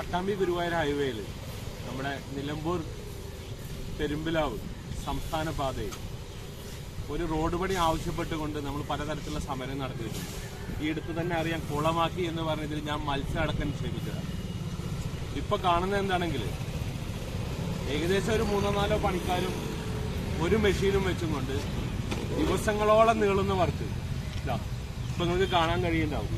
പട്ടാമ്പി ഗുരുവായൂർ ഹൈവേയിൽ നമ്മുടെ നിലമ്പൂർ പെരുമ്പിലാവ് സംസ്ഥാന പാതയിൽ ഒരു റോഡ് പണി ആവശ്യപ്പെട്ടുകൊണ്ട് നമ്മൾ പലതരത്തിലുള്ള സമരം നടത്തിയിട്ടുണ്ട്. ഈ അടുത്ത് തന്നെ അറിയാം, കുളമാക്കി എന്ന് പറഞ്ഞതിൽ ഞാൻ മത്സ്യം അടക്കം നിക്ഷേപിച്ചതാണ്. ഇപ്പൊ കാണുന്നത് എന്താണെങ്കിൽ ഏകദേശം ഒരു 3-4 പണിക്കാരും ഒരു മെഷീനും വെച്ചും കൊണ്ട് ദിവസങ്ങളോളം നീളുന്ന വർക്ക് ഇപ്പൊ നിങ്ങൾക്ക് കാണാൻ കഴിയുന്നുണ്ടാവും.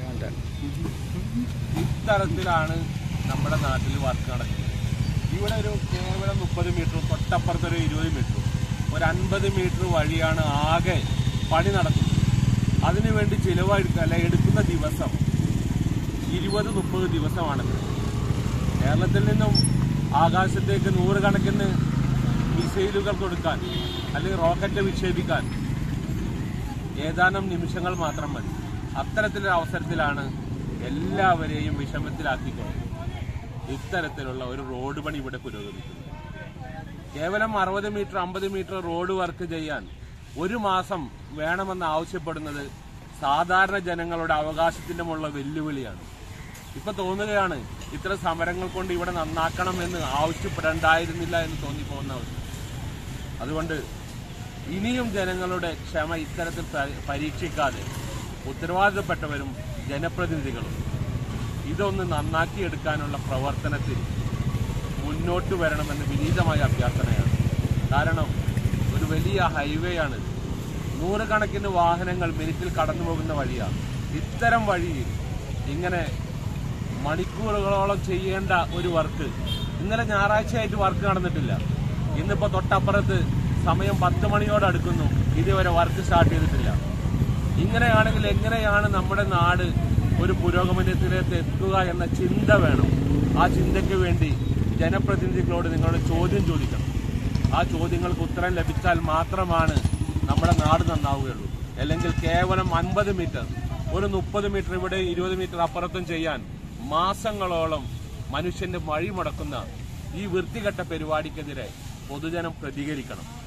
ഇത്തരത്തിലാണ് നമ്മുടെ നാട്ടിൽ വർക്ക് നടക്കുന്നത്. ഇവിടെ ഒരു കേവലം 30 മീറ്ററും തൊട്ടപ്പുറത്തൊരു 20 മീറ്ററും ഒരു 50 മീറ്റർ വഴിയാണ് ആകെ പണി നടക്കുന്നത്. അതിനുവേണ്ടി എടുക്കുന്ന ദിവസം 20-30 ദിവസമാണത്. കേരളത്തിൽ നിന്നും ആകാശത്തേക്ക് 100 കണക്കിന് മിസൈലുകൾ കൊടുക്കാൻ അല്ലെങ്കിൽ റോക്കറ്റ് വിക്ഷേപിക്കാൻ ഏതാനും നിമിഷങ്ങൾ മാത്രം മതി. അത്തരത്തിലൊരു അവസരത്തിലാണ് എല്ലാവരെയും വിഷമത്തിലാക്കിക്കൊണ്ട് ഇത്തരത്തിലുള്ള ഒരു റോഡ് പണി ഇവിടെ പുരോഗമിക്കുന്നത്. കേവലം 60 മീറ്റർ 50 മീറ്റർ റോഡ് വർക്ക് ചെയ്യാൻ ഒരു മാസം വേണമെന്ന് ആവശ്യപ്പെടുന്നത് സാധാരണ ജനങ്ങളുടെ അവകാശത്തിന്റെ മുള്ള വെല്ലുവിളിയാണ്. ഇപ്പൊ തോന്നുകയാണ് ഇത്തരം സമരങ്ങൾ കൊണ്ട് ഇവിടെ നന്നാക്കണം എന്ന് ആവശ്യപ്പെടേണ്ടായിരുന്നില്ല എന്ന് തോന്നിപ്പോകുന്ന അവസ്ഥ. അതുകൊണ്ട് ഇനിയും ജനങ്ങളുടെ ക്ഷമ ഇത്തരത്തിൽ പരീക്ഷിക്കാതെ ഉത്തരവാദിത്തപ്പെട്ടവരും ജനപ്രതിനിധികളും ഇതൊന്ന് നന്നാക്കിയെടുക്കാനുള്ള പ്രവർത്തനത്തിൽ മുന്നോട്ട് വരണമെന്ന് വിനീതമായ അഭ്യർത്ഥനയാണ്. കാരണം ഒരു വലിയ ഹൈവേ ആണ്. 100 കണക്കിന് വാഹനങ്ങൾ മിനിറ്റിൽ കടന്നു പോകുന്ന വഴിയാണ്. ഇത്തരം വഴിയിൽ ഇങ്ങനെ മണിക്കൂറുകളോളം ചെയ്യേണ്ട ഒരു വർക്ക് ഇന്നലെ ഞായറാഴ്ചയായിട്ട് വർക്ക് നടന്നിട്ടില്ല. ഇന്നിപ്പോ തൊട്ടപ്പുറത്ത് സമയം 10 മണിയോട് അടുക്കുന്നു, ഇതുവരെ വർക്ക് സ്റ്റാർട്ട് ചെയ്തിട്ടില്ല. ഇങ്ങനെയാണെങ്കിൽ എങ്ങനെയാണ് നമ്മുടെ നാട് ഒരു പുരോഗമനത്തിലേക്ക് എത്തുക എന്ന ചിന്ത വേണം. ആ ചിന്തയ്ക്ക് വേണ്ടി ജനപ്രതിനിധികളോട് നിങ്ങളുടെ ചോദ്യം ചോദിക്കണം. ആ ചോദ്യങ്ങൾക്ക് ഉത്തരം ലഭിച്ചാൽ മാത്രമാണ് നമ്മുടെ നാട് നന്നാവുകയുള്ളൂ. അല്ലെങ്കിൽ കേവലം 50 മീറ്റർ ഒരു 30 മീറ്റർ ഇവിടെ 20 മീറ്റർ അപ്പുറത്തും ചെയ്യാൻ മാസങ്ങളോളം മനുഷ്യന്റെ വഴി മുടക്കുന്ന ഈ വൃത്തികെട്ട പരിപാടിക്കെതിരെ പൊതുജനം പ്രതികരിക്കണം.